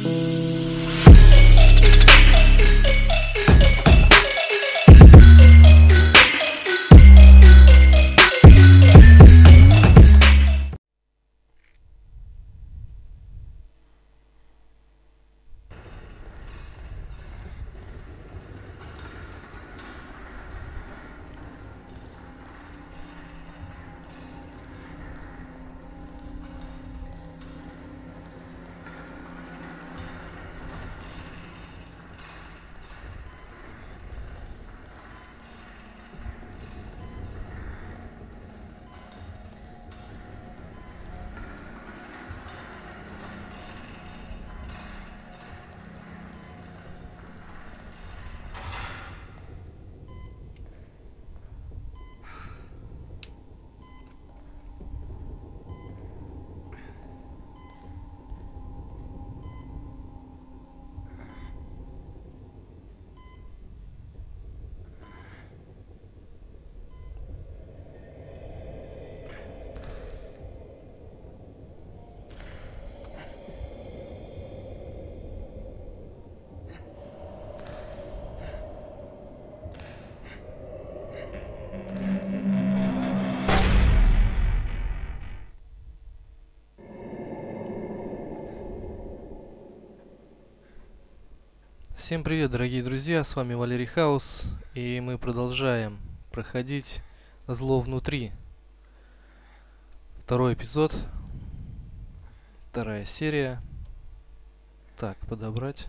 Всем привет, дорогие друзья, с вами Валерий Хаус, и мы продолжаем проходить «Зло внутри». Второй эпизод, вторая серия. Так, подобрать.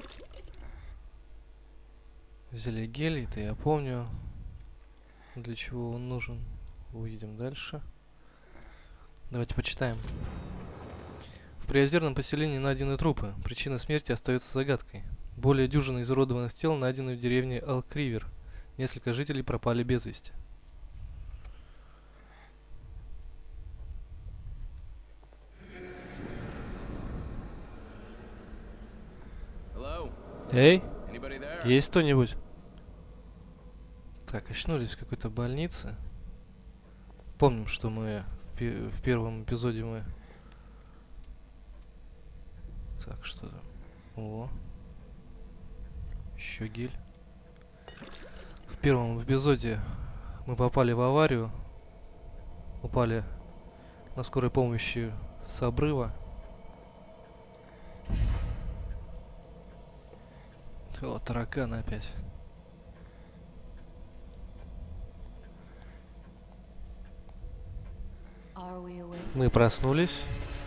Взяли гель, это я помню, для чего он нужен. Увидим дальше. Давайте почитаем. В приозерном поселении найдены трупы. Причина смерти остается загадкой. Более дюжины изуродованных тел найдены в деревне Элк-Ривер. Несколько жителей пропали без вести. Эй, есть кто-нибудь? Так, очнулись в какой-то больнице. Помним, что мы в первом эпизоде мы... Так, что там? О. Еще гель. В первом эпизоде мы попали в аварию. Упали на скорой помощи с обрыва. О, таракан опять. Мы проснулись.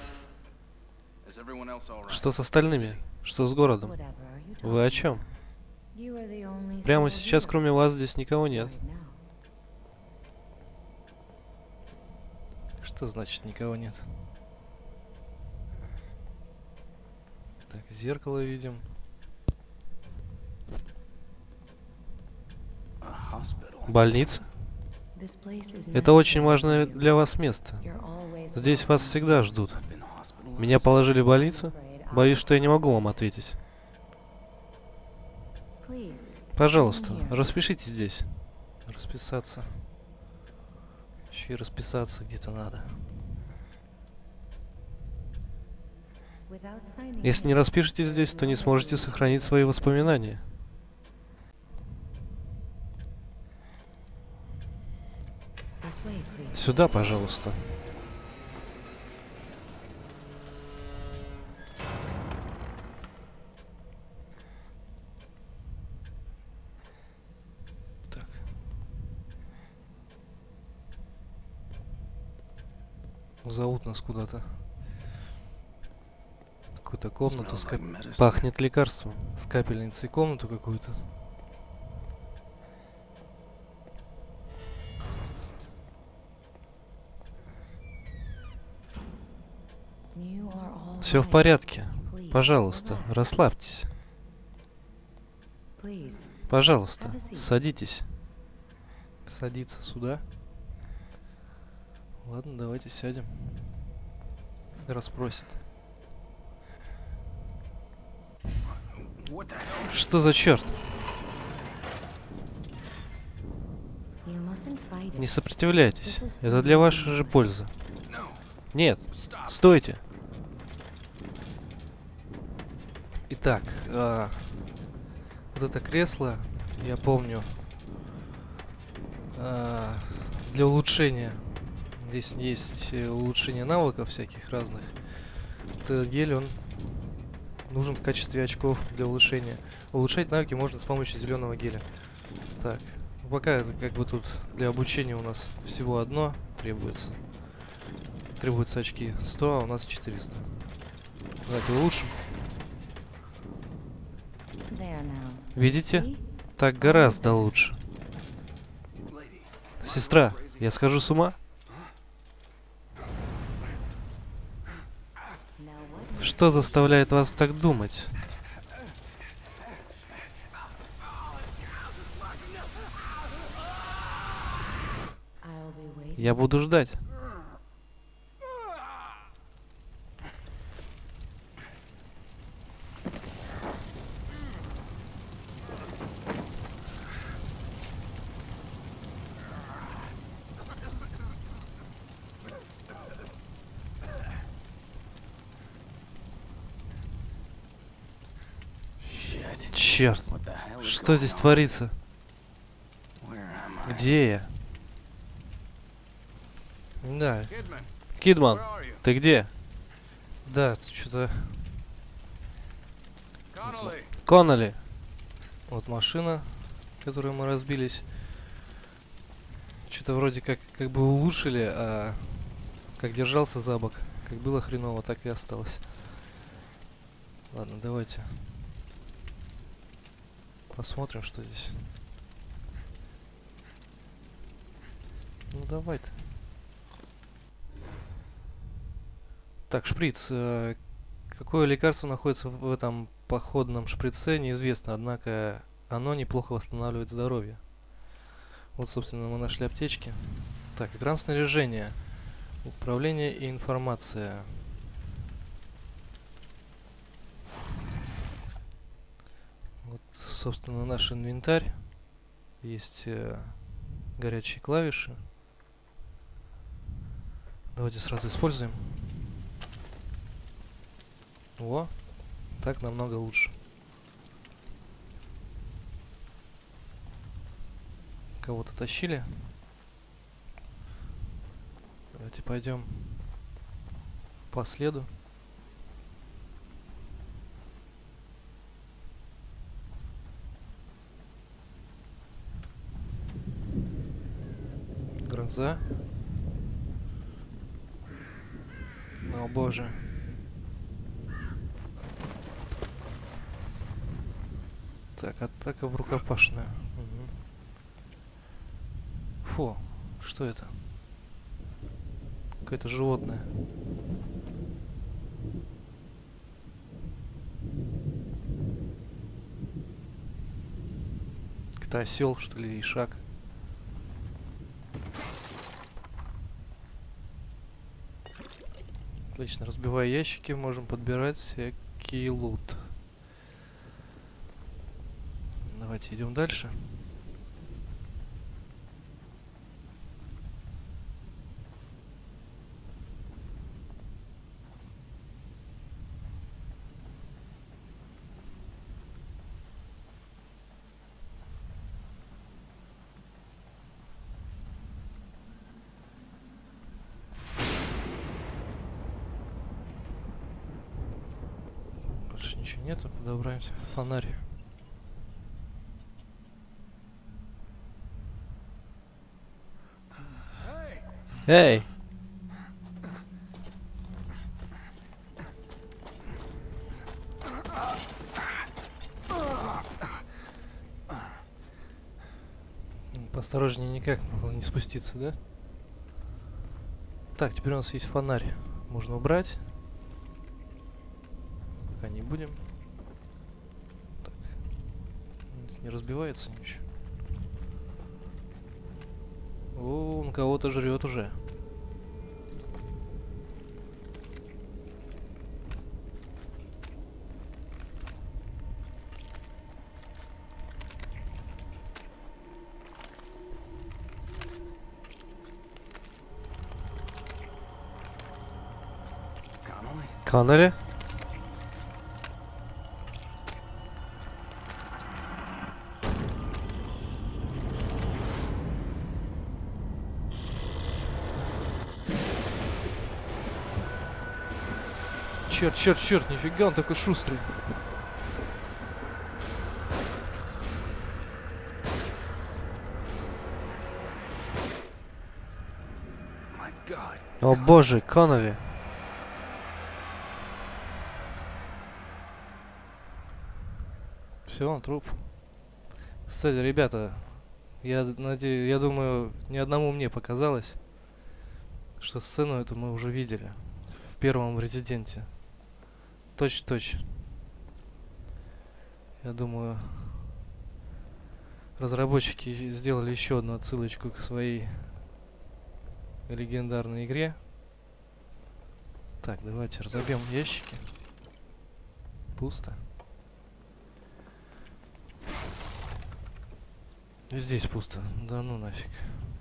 Что с остальными? Что с городом? Вы о чем? Прямо сейчас, кроме вас, здесь никого нет. Что значит никого нет? Так, зеркало видим. Больница? Это очень важное для вас место. Здесь вас всегда ждут. Меня положили в больницу? Боюсь, что я не могу вам ответить. Пожалуйста, распишитесь здесь. Расписаться. Еще и расписаться где-то надо. Если не распишитесь здесь, то не сможете сохранить свои воспоминания. Сюда, пожалуйста. Так. Зовут нас куда-то. Какую-то комнату. Пахнет лекарством. С капельницей комнату какую-то. Все в порядке. Пожалуйста, расслабьтесь. Пожалуйста, садитесь. Садиться сюда. Ладно, давайте сядем. Расспросит. Что за черт? Не сопротивляйтесь. Это для вашей же пользы. Нет, стойте. Итак, вот это кресло, я помню, для улучшения. Здесь есть улучшение навыков всяких разных. Вот этот гель, он нужен в качестве очков для улучшения. Улучшать навыки можно с помощью зеленого геля. Так, пока как бы тут для обучения у нас всего одно требуется. Требуются очки 100, а у нас 400. Давайте улучшим. Видите? Так гораздо лучше. Сестра, я схожу с ума? Что заставляет вас так думать? Я буду ждать. Черт, что здесь творится? Где я? Да. Кидман, ты где? Да, что-то... Конноли! Вот машина, которую мы разбились. Что-то вроде как бы улучшили, а как держался за бок, как было хреново, так и осталось. Ладно, давайте посмотрим, что здесь. Ну давай-то. Так, шприц. Какое лекарство находится в этом походном шприце, неизвестно, однако оно неплохо восстанавливает здоровье. Вот, собственно, мы нашли аптечки. Так, экран снаряжения. Управление и информация. Вот, собственно, наш инвентарь. Есть горячие клавиши. Давайте сразу используем. О, так намного лучше. Кого-то тащили. Давайте пойдем по следу. Гроза. О боже. Так, атака в рукопашную. Угу. Фу, что это? Какое-то животное. Это осел, что ли, ишак. Отлично, разбивая ящики, можем подбирать всякий лут. Давайте идем дальше. Больше ничего нету, подобраемся. Фонарь. Эй! Поосторожнее никак было не спуститься, да? Так, теперь у нас есть фонарь. Можно убрать. Пока не будем. Так. Не разбивается ничего. О, он кого-то жрет уже. Коннелли? Черт, черт, черт, нифига он такой шустрый. О боже, Коннелли. Все, он труп. Кстати, ребята, я надеюсь, я думаю, ни одному мне показалось, что сцену эту мы уже видели в первом Резиденте. Точь-в-точь. Я думаю, разработчики сделали еще одну отсылочку к своей легендарной игре. Так, давайте разобьем ящики. Пусто. И здесь пусто. Да ну нафиг.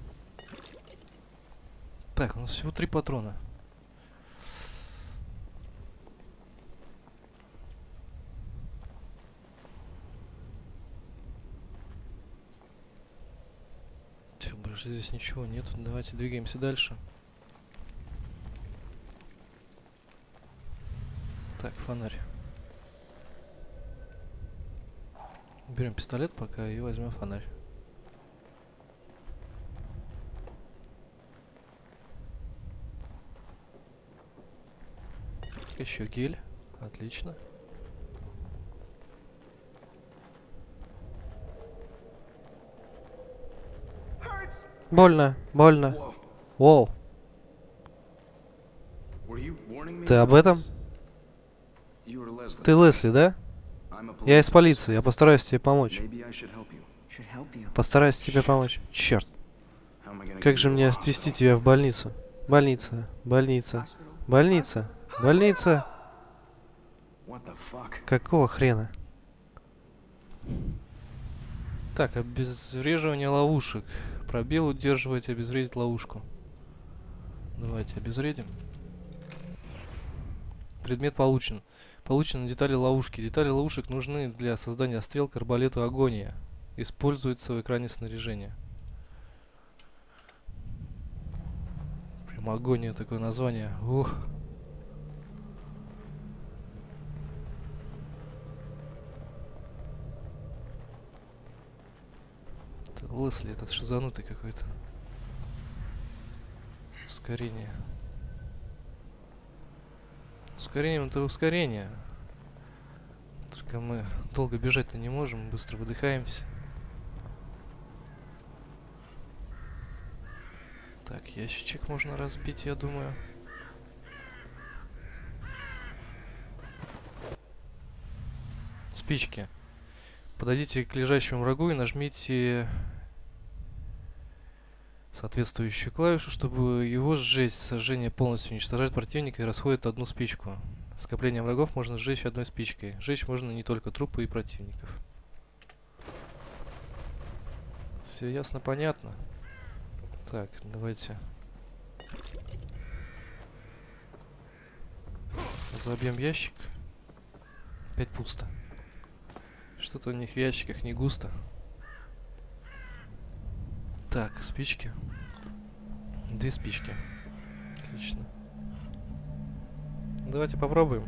Так, у нас всего 3 патрона. Все, больше здесь ничего нет. Давайте двигаемся дальше. Так, фонарь. Берем пистолет пока и возьмем фонарь. Еще гель. Отлично. Больно, больно. Воу. Ты об этом? Ты Лесли, да? Я из полиции, я постараюсь тебе помочь. Постараюсь тебе помочь. Черт. Как же мне отвезти тебя в больницу? Больница, больница, больница, больница. Какого хрена? Так, обезвреживание ловушек. Пробел удерживать, обезвредить ловушку. Давайте обезвредим. Предмет получен. Получены детали ловушки. Детали ловушек нужны для создания стрел к арбалету Агония. Используются в экране снаряжения. Прям Агония такое название. Ух. Это Лесли, этот шизанутый какой-то. Ускорение. Ускорением это ускорение. Только мы долго бежать-то не можем, быстро выдыхаемся. Так, ящичек можно разбить, я думаю. Спички. Подойдите к лежащему врагу и нажмите соответствующую клавишу, чтобы его сжечь. Сожжение полностью уничтожает противника и расходит одну спичку. Скопление врагов можно сжечь одной спичкой. Сжечь можно не только трупы и противников. Все ясно, понятно. Так, давайте забьем ящик. Опять пусто. Что-то у них в ящиках не густо. Так, спички. 2 спички. Отлично. Давайте попробуем.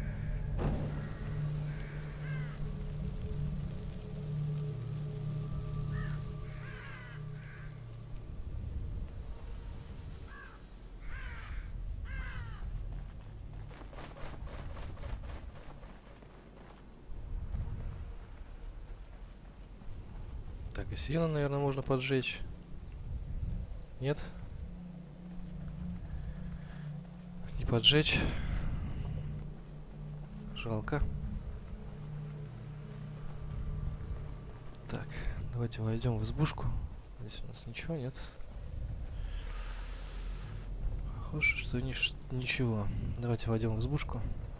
Так, и силу, наверное, можно поджечь. Нет? Не поджечь. Жалко. Так, давайте войдем в избушку. Здесь у нас ничего нет. Похоже, что ничего. Давайте войдем в избушку.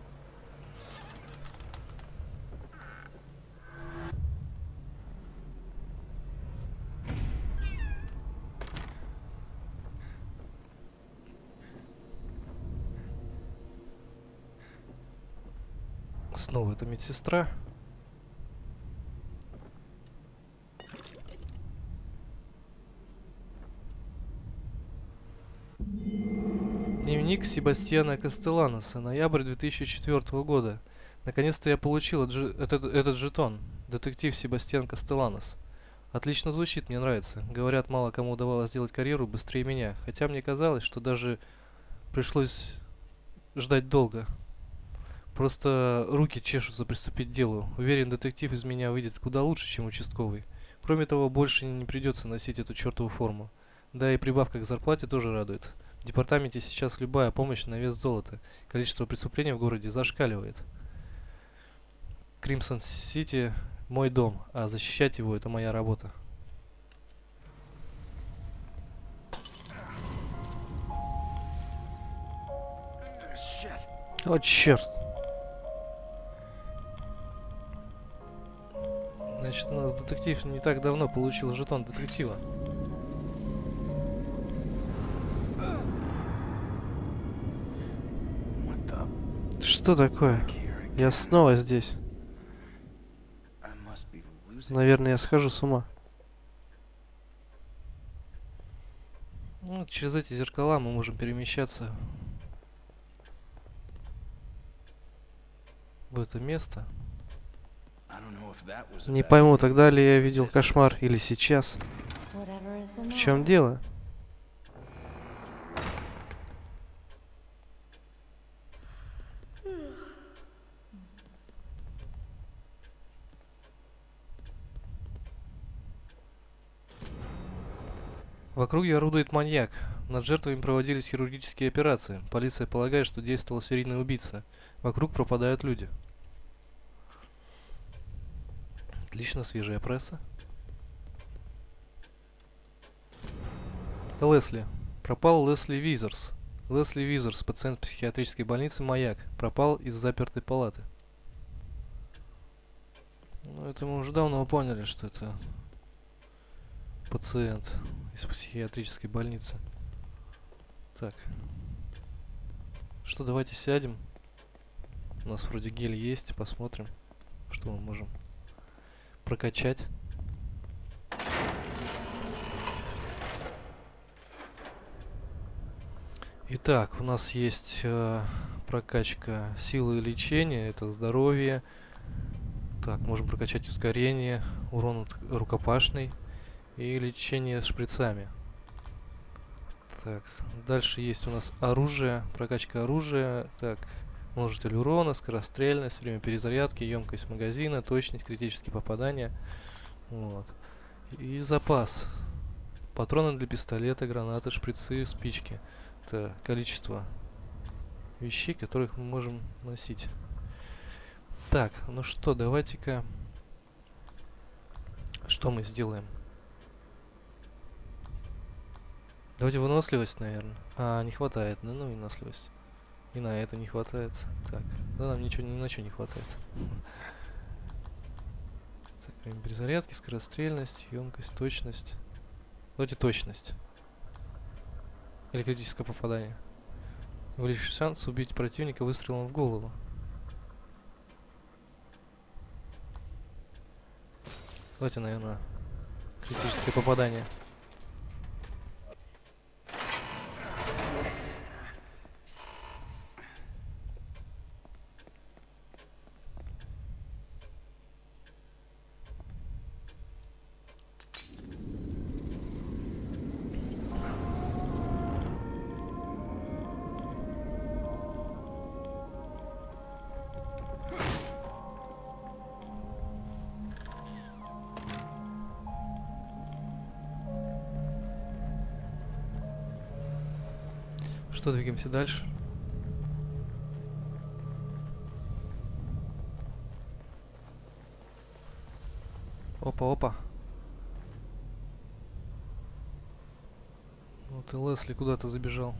Снова эта медсестра. Дневник Дневник Себастьяна Кастелланоса. Ноябрь 2004 года. Наконец-то я получил этот жетон. Детектив Себастьян Кастелланос. Отлично звучит, мне нравится. Говорят, мало кому удавалось сделать карьеру быстрее меня. Хотя мне казалось, что даже пришлось ждать долго. Просто руки чешутся приступить к делу. Уверен, детектив из меня выйдет куда лучше, чем участковый. Кроме того, больше не придется носить эту чертову форму. Да и прибавка к зарплате тоже радует. В департаменте сейчас любая помощь на вес золота. Количество преступлений в городе зашкаливает. Кримсон-Сити – мой дом, а защищать его – это моя работа. О, черт. Значит, у нас детектив не так давно получил жетон детектива. Что такое? Я снова здесь. Наверное, я схожу с ума. Вот через эти зеркала мы можем перемещаться в это место. Не пойму, тогда ли я видел кошмар или сейчас. В чем дело? В округе орудует маньяк. Над жертвами проводились хирургические операции. Полиция полагает, что действовал серийный убийца. Вокруг пропадают люди. Отлично, свежая пресса. Лесли. Пропал Лесли Визерс. Лесли Визерс, пациент психиатрической больницы «Маяк», пропал из запертой палаты. Ну, это мы уже давно поняли, что это пациент из психиатрической больницы. Так. Что, давайте сядем. У нас вроде гель есть, посмотрим, что мы можем прокачать. Итак, у нас есть прокачка силы и лечения, это здоровье. Так, можем прокачать ускорение, урон рукопашный и лечение шприцами. Так, дальше есть у нас оружие, прокачка оружия. Так, множитель урона, скорострельность, время перезарядки, емкость магазина, точность, критические попадания. Вот. И запас. Патроны для пистолета, гранаты, шприцы, спички. Это количество вещей, которых мы можем носить. Так, ну что, давайте-ка... Что мы сделаем? Давайте выносливость, наверное. А, не хватает, ну и выносливость. И на это не хватает. Так, да нам ничего, ни на что не хватает. Так, время перезарядки, скорострельность, емкость, точность. Давайте точность. Или критическое попадание. Увеличить шанс убить противника выстрелом в голову. Давайте, наверное, критическое попадание. Что, двигаемся дальше? Опа-опа. Вот и Лесли куда-то забежал.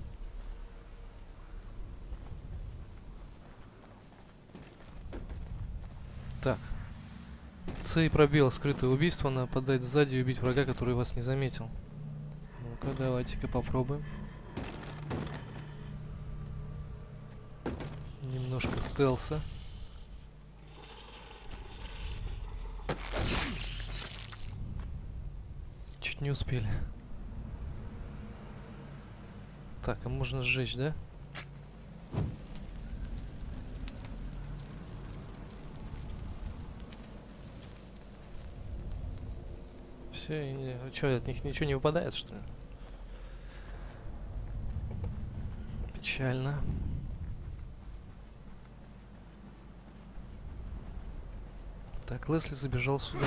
Так. Цель пробел. Скрытое убийство. Нападать сзади и убить врага, который вас не заметил. Ну-ка, давайте-ка попробуем. Немножко стелса. Чуть не успели. Так, а можно сжечь, да? все, и что, от них ничего не выпадает, что ли? Печально. Так, Лесли забежал сюда.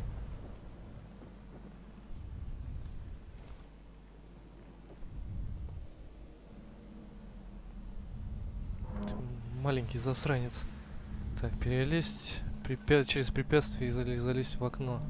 Ты маленький засранец. Так, перелезть через препятствие и залезть в окно.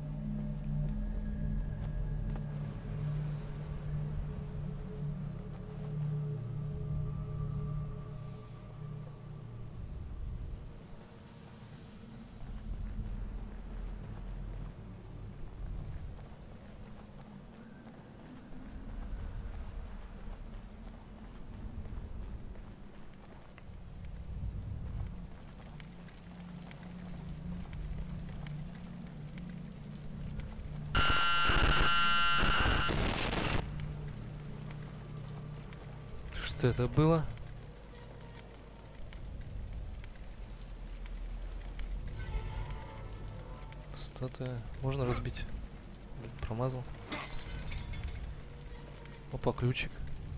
Что это было? Статуя. Можно разбить? Блин, промазал. Опа, ключик.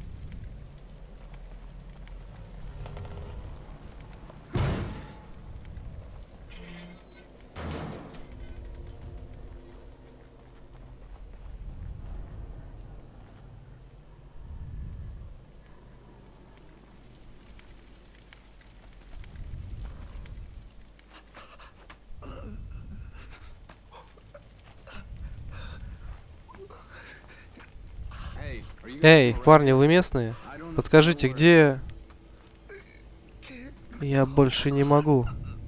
Эй, парни, вы местные? Подскажите, где... Я больше не могу.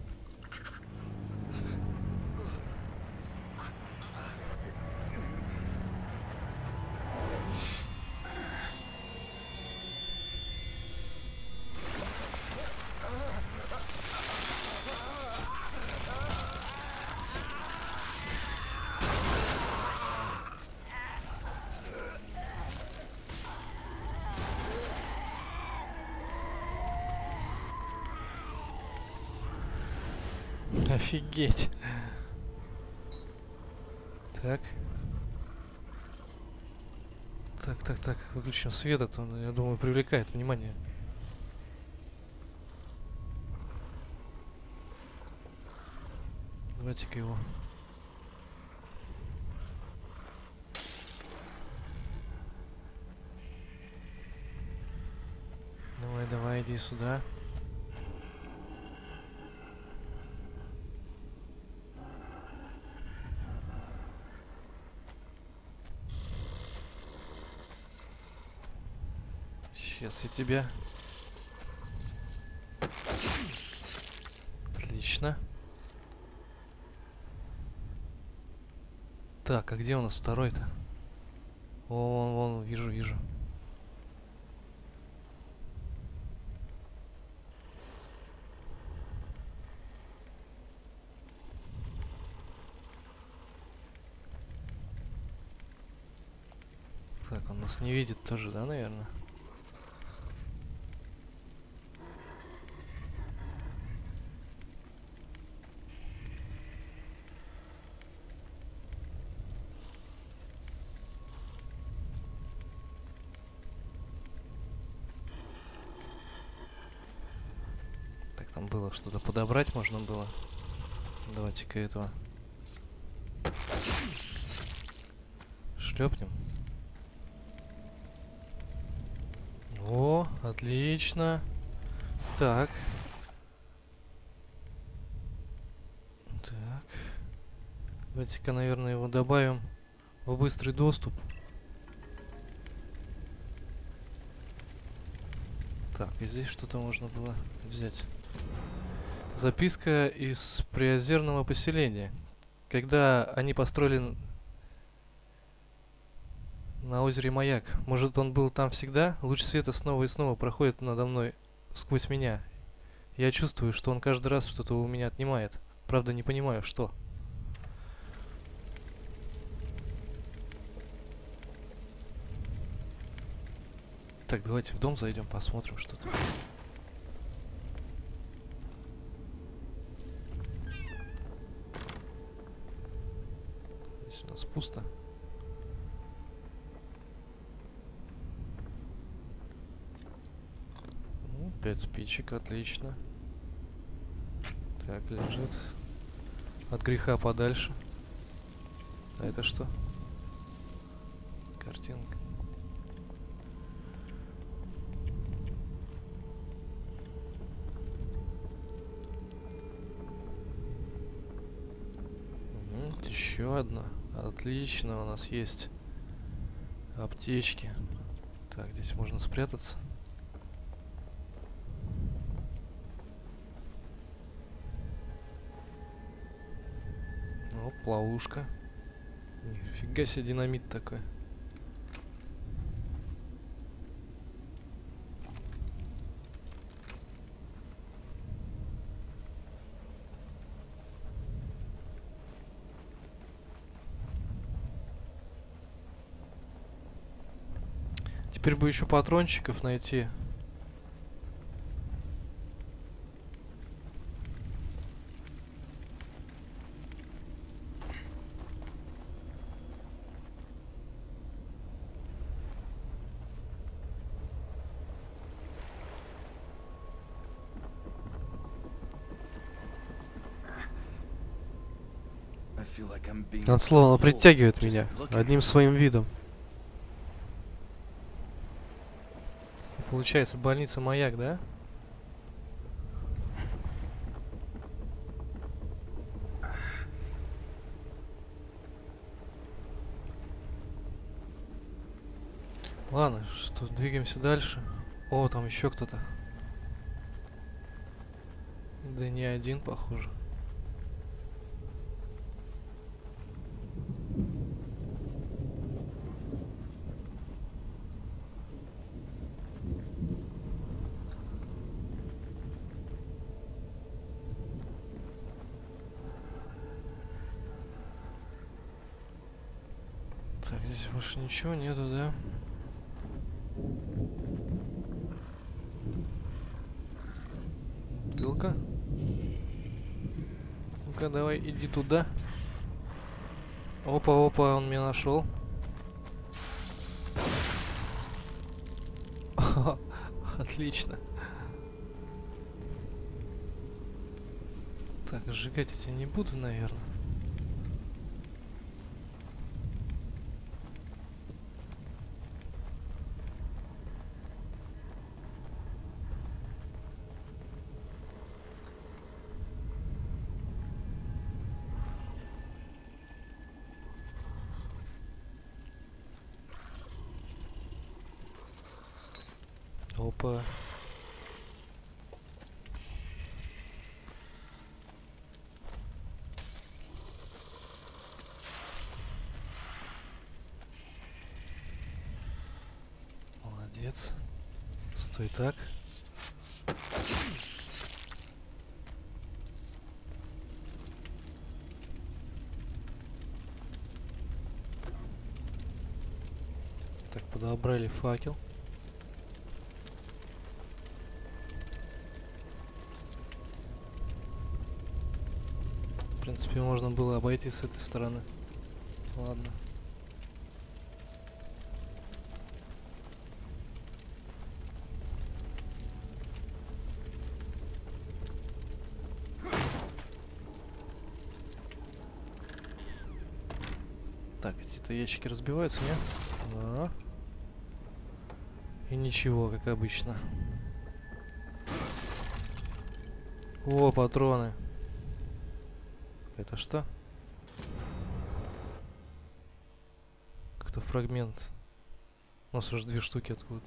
Офигеть. Так. Так. Выключим свет, а то, я думаю, привлекает внимание. Давайте-ка его. Давай, иди сюда. Сейчас я тебя. Отлично. Так, а где у нас второй-то? Вон, вижу. Так, он нас не видит тоже, да, наверное? Так, там было что-то подобрать можно было. Давайте-ка этого шлепнем. О, отлично. Так. Давайте-ка, наверное, его добавим в быстрый доступ. Так, и здесь что-то можно было взять. Записка из приозерного поселения. Когда они построили на озере маяк. Может, он был там всегда? Луч света снова и снова проходит надо мной сквозь меня. Я чувствую, что он каждый раз что-то у меня отнимает. Правда, не понимаю, что. Так, давайте в дом зайдем, посмотрим, что тут. Здесь у У нас пусто. Ну, 5 спичек, отлично. Так, лежит. От греха подальше. А это что? Картинка. Еще одна. Отлично, у нас есть аптечки. Так, здесь можно спрятаться. Оп, ловушка. Нифига себе динамит такой. Теперь бы еще патрончиков найти. Он словно притягивает меня одним своим видом. Получается, больница Маяк, да? Ладно, что, двигаемся дальше. О, там еще кто-то. Да не один, похоже. Так, здесь больше ничего нету, да? Бутылка. Ну-ка, давай, иди туда. Опа, опа, он меня нашел. Отлично. Так, сжигать я тебя не буду, наверное. Опа. Молодец. Стой так. Так, подобрали факел. В принципе, можно было обойти с этой стороны. Ладно. Так, эти-то ящики разбиваются, нет? Да. И ничего, как обычно. О, патроны. Это что? Как-то фрагмент. У нас уже 2 штуки откуда-то.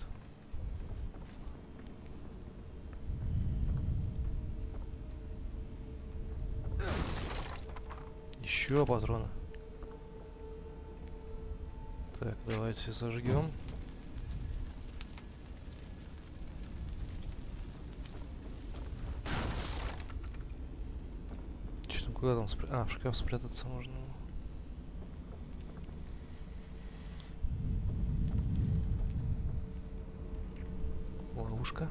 Еще патроны. Так, давайте зажгем. Что, куда там в шкаф спрятаться можно? Ловушка.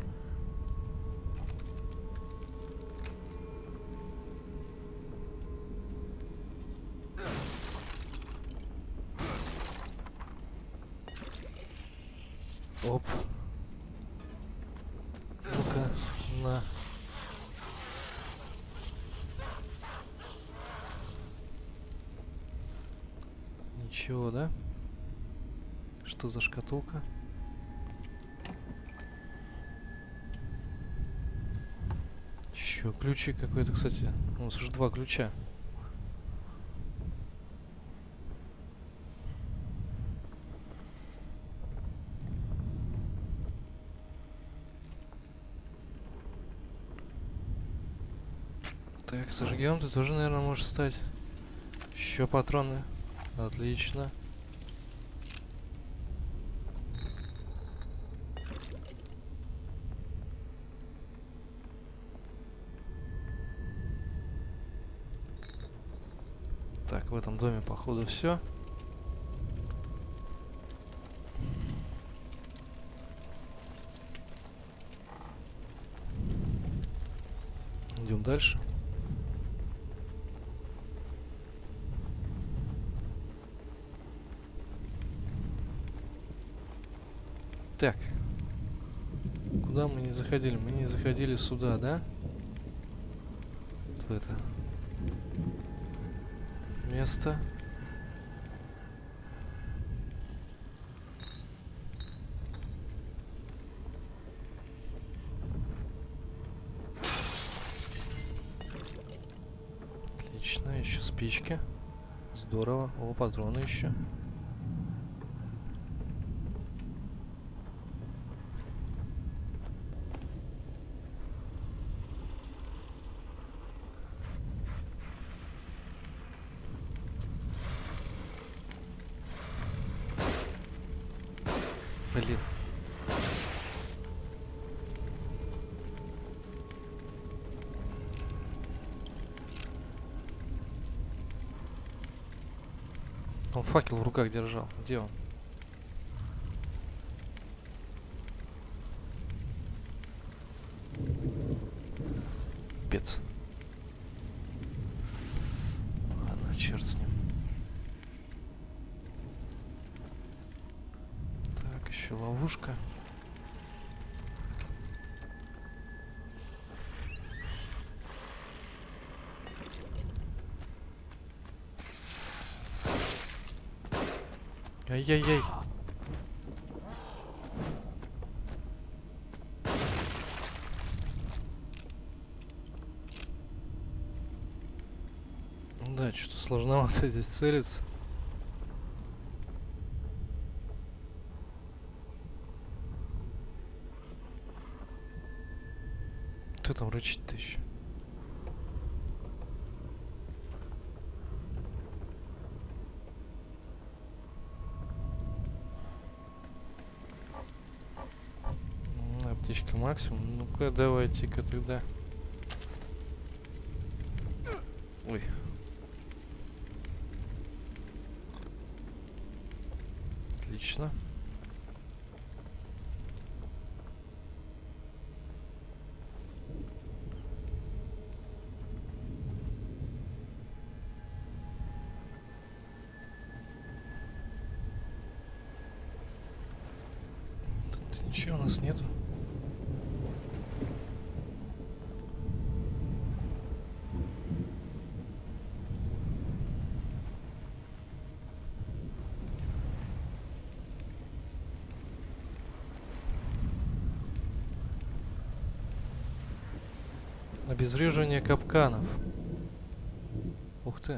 Оп. Ну-ка, на. Ничего, да? Что за шкатулка? Еще ключик какой-то, кстати. У нас уже 2 ключа. Так, зажгем. Ты тоже, наверное, можешь стать. Еще патроны. Отлично. Так, в этом доме, походу, все. Идем дальше. Так. Куда мы не заходили? Мы не заходили сюда, да? Вот в это место. Отлично, еще спички. Здорово. О, патроны еще. Блин. Он факел в руках держал. Где он? Пец. Ладно, черт с ним. Так, еще ловушка. Ай-яй-яй. Да, что-то сложновато здесь целиться. Кто там рычит-то еще? Аптечка максимум. Ну-ка, давайте-ка тогда. Ой. Отлично. Тут ничего у нас нету. Обезвреживание капканов. Ух ты.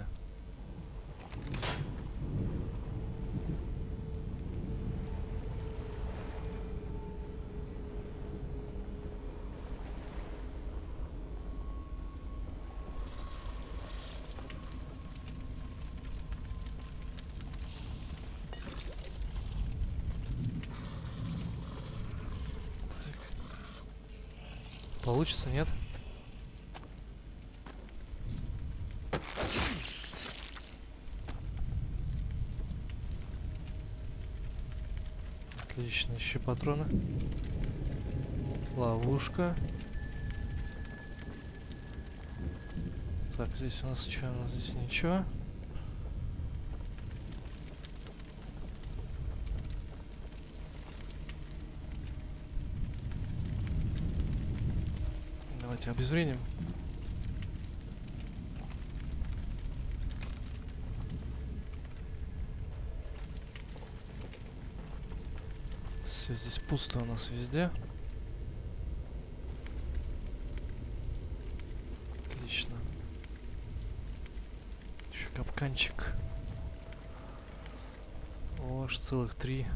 Получится, нет? Отлично, еще патроны. Ловушка. Так, здесь у нас что? У нас здесь ничего. Давайте обезвреним. Все, здесь пусто у нас везде. Отлично. Еще капканчик. О, аж целых 3.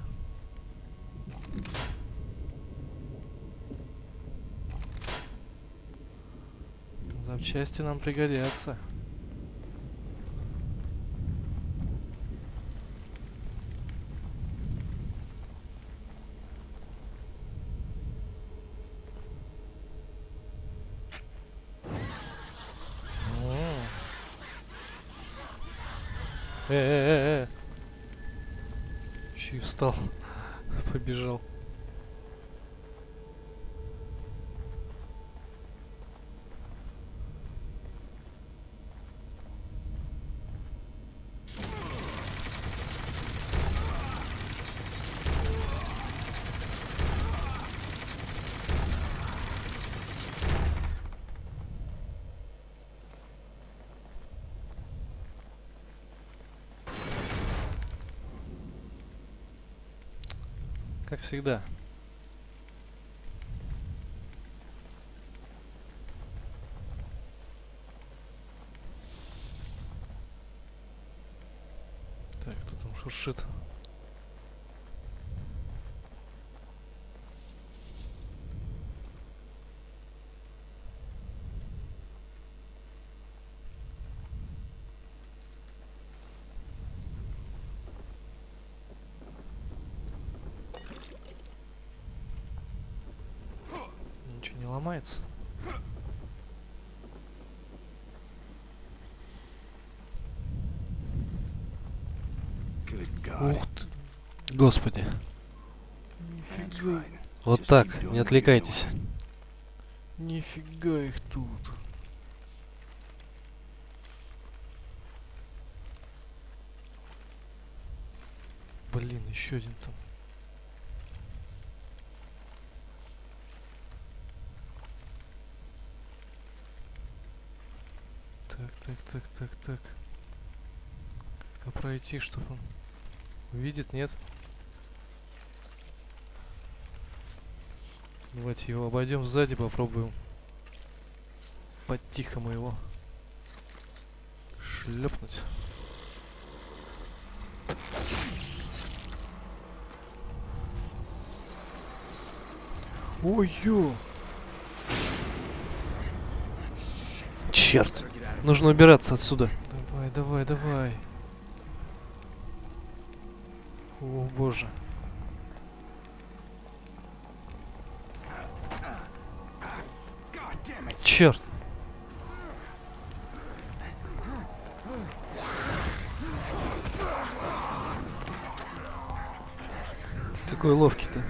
Запчасти нам пригодятся. Еще и встал. Побежал. Как всегда. Так, кто там шуршит? Ничего не ломается. Ух ты. Господи. Нифига. Вот так, не отвлекайтесь. Нифига их тут. Блин, еще один там. Так. Как-то пройти, чтобы он увидит, нет? Давайте его обойдем сзади, попробуем по-тихому его шлепнуть. Ой-ё! Черт! Нужно убираться отсюда. Давай. О, боже. Черт! Какой ловкий-то.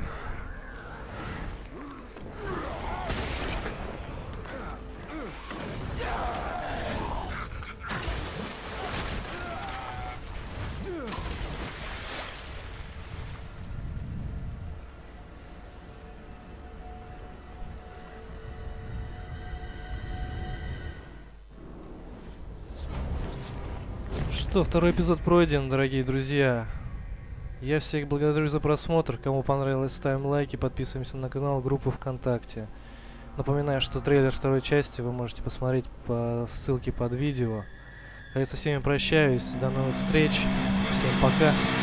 Что, второй эпизод пройден, дорогие друзья. Я всех благодарю за просмотр. Кому понравилось, ставим лайки, подписываемся на канал, группу ВКонтакте. Напоминаю, что трейлер второй части вы можете посмотреть по ссылке под видео. А я со всеми прощаюсь. До новых встреч. Всем пока.